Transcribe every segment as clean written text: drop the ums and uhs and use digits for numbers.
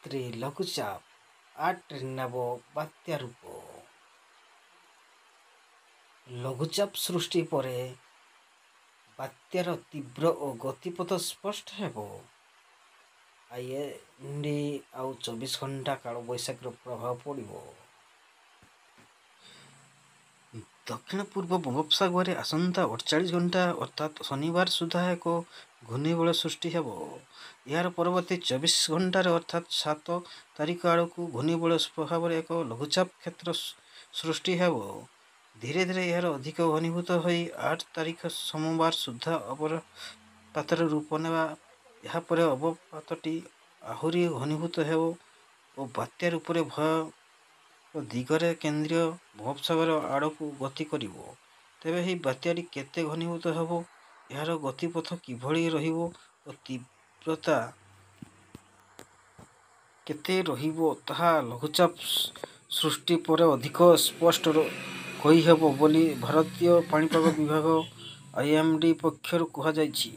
ଭାରତରେ ଲଘୁଚାପ 8ରେ ନେବ ବାତ୍ୟା ରୂପ। ଲଘୁଚାପ ସୃଷ୍ଟି ପରେ ବାତ୍ୟାର ତୀବ୍ର ଓ ଗତିପଥ ସ୍ପଷ୍ଟ ହେବ। ଆଇଏମ୍ଡି ଆଉ 24 ଘଣ୍ଟା କାଳବୈଶାଖୀର ପ୍ରଭାବ ପଡ଼ିବ। ଦକ୍ଷିଣ ପୂର୍ବ ବଙ୍ଗୋପସାଗରରେ ଆସନ୍ତା 48 ଘଣ୍ଟା ଅର୍ଥାତ୍ ଶନିବାର ସୁଦ୍ଧା ଏକ ଘୂର୍ଣ୍ଣିବଳୟ ସୃଷ୍ଟି ହେବ। ଏହାର ପରବର୍ତ୍ତୀ 24 ଘଣ୍ଟାରେ ଅର୍ଥାତ୍ 7 ତାରିଖ ଆଡ଼କୁ ଘୂର୍ଣ୍ଣିବଳୟ ପ୍ରଭାବରେ ଏକ ଲଘୁଚାପ କ୍ଷେତ୍ର ସୃଷ୍ଟି ହେବ। ଧୀରେ ଧୀରେ ଏହାର ଅଧିକ ଘନୀଭୂତ ହୋଇ 8 ତାରିଖ ସୋମବାର ସୁଦ୍ଧା ଅବପାତର ରୂପ ନେବା। ଏହାପରେ ଅବପାତଟି ଆହୁରି ଘନୀଭୂତ ହେବ ଓ ବାତ୍ୟା ରୂପରେ ଭୟ ଦିଗରେ କେନ୍ଦ୍ରୀୟ ବଙ୍ଗୋପସାଗର ଆଡ଼କୁ ଗତି କରିବ। ତେବେ ଏହି ବାତ୍ୟାଟି କେତେ ଘନୀଭୂତ ହେବ, ଏହାର ଗତିପଥ କିଭଳି ରହିବ ଓ ତୀବ୍ରତା କେତେ ରହିବ, ତାହା ଲଘୁଚାପ ସୃଷ୍ଟି ପରେ ଅଧିକ ସ୍ପଷ୍ଟ କହିହେବ ବୋଲି ଭାରତୀୟ ପାଣିପାଗ ବିଭାଗ ଆଇଏମ୍ଡି ପକ୍ଷରୁ କୁହାଯାଇଛି।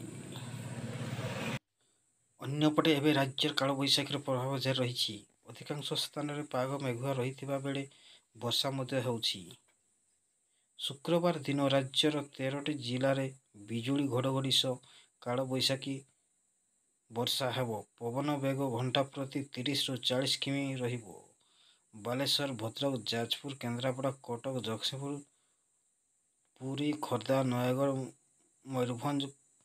ଅନ୍ୟପଟେ ଏବେ ରାଜ୍ୟରେ କାଳବୈଶାଖୀର ପ୍ରଭାବ ଜାରି ରହିଛି। ଅଧିକାଂଶ ସ୍ଥାନରେ ପାଗ ମେଘୁଆ ରହିଥିବା ବେଳେ ବର୍ଷା ମଧ୍ୟ ହେଉଛି। ଶୁକ୍ରବାର ଦିନ ରାଜ୍ୟର 13ଟି ଜିଲ୍ଲାରେ ବିଜୁଳି ଘଡ଼ଘଡ଼ି ସହ କାଳବୈଶାଖୀ ବର୍ଷା ହେବ। ପବନ ବେଗ ଘଣ୍ଟା ପ୍ରତି 30ରୁ 40 କିମି ରହିବ। ବାଲେଶ୍ୱର, ଭଦ୍ରକ, ଯାଜପୁର, କେନ୍ଦ୍ରାପଡ଼ା, କଟକ, ଜଗତସିଂହପୁର, ପୁରୀ, ଖୋର୍ଦ୍ଧା, ନୟାଗଡ଼, ମୟୂରଭଞ୍ଜ,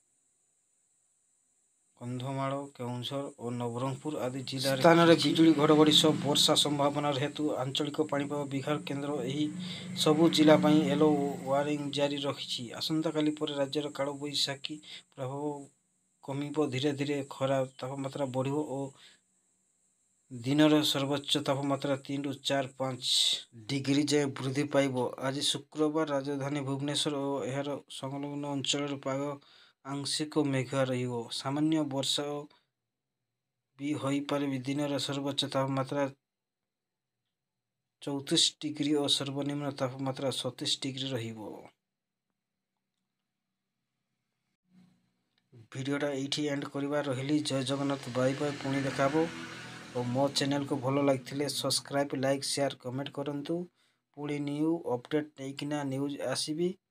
କନ୍ଧମାଳ, କେଉଁଝର ଓ ନବରଙ୍ଗପୁର ଆଦି ଜିଲ୍ଲାରେ ସ୍ଥାନରେ ବିଜୁଳି ଘଡ଼ଘଡ଼ି ସହ ବର୍ଷା ସମ୍ଭାବନା ହେତୁ ଆଞ୍ଚଳିକ ପାଣିପାଗ ବିଭାଗ କେନ୍ଦ୍ର ଏହି ସବୁ ଜିଲ୍ଲା ପାଇଁ ୟେଲୋ ୱାର୍ଣ୍ଣିଂ ଜାରି ରଖିଛି। ଆସନ୍ତାକାଲି ପରେ ରାଜ୍ୟରେ କାଳବୈଶାଖୀ ପ୍ରଭାବ କମିବ। ଧୀରେ ଧୀରେ ଖରା ତାପମାତ୍ରା ବଢ଼ିବ ଓ ଦିନର ସର୍ବୋଚ୍ଚ ତାପମାତ୍ରା 3ରୁ 4-5 ଡିଗ୍ରୀ ଯାଏଁ ବୃଦ୍ଧି ପାଇବ। ଆଜି ଶୁକ୍ରବାର ରାଜଧାନୀ ଭୁବନେଶ୍ୱର ଓ ଏହାର ସଂଲଗ୍ନ ଅଞ୍ଚଳରେ ପାଗ ଆଂଶିକ ମେଘୁଆ ରହିବ। ସାମାନ୍ୟ ବର୍ଷା ବି ହୋଇପାରେ। ଦିନର ସର୍ବୋଚ୍ଚ ତାପମାତ୍ରା 34 ଡିଗ୍ରୀ ଓ ସର୍ବନିମ୍ନ ତାପମାତ୍ରା 37 ଡିଗ୍ରୀ ରହିବ। ଭିଡ଼ିଓଟା ଏଇଠି ଏଣ୍ଡ କରିବା। ରହିଲି। ଜୟ ଜଗନ୍ନାଥ। ବାଇ ବାଇ। ପୁଣି ଦେଖା ହେବ। ଓ ମୋ ଚ୍ୟାନେଲକୁ ଭଲ ଲାଗିଥିଲେ ସବସ୍କ୍ରାଇବ୍, ଲାଇକ୍, ସେୟାର, କମେଣ୍ଟ କରନ୍ତୁ। ପୁଣି ନ୍ୟୁ ଅପଡ଼େଟ୍ ନେଇକିନା ଆସିବି।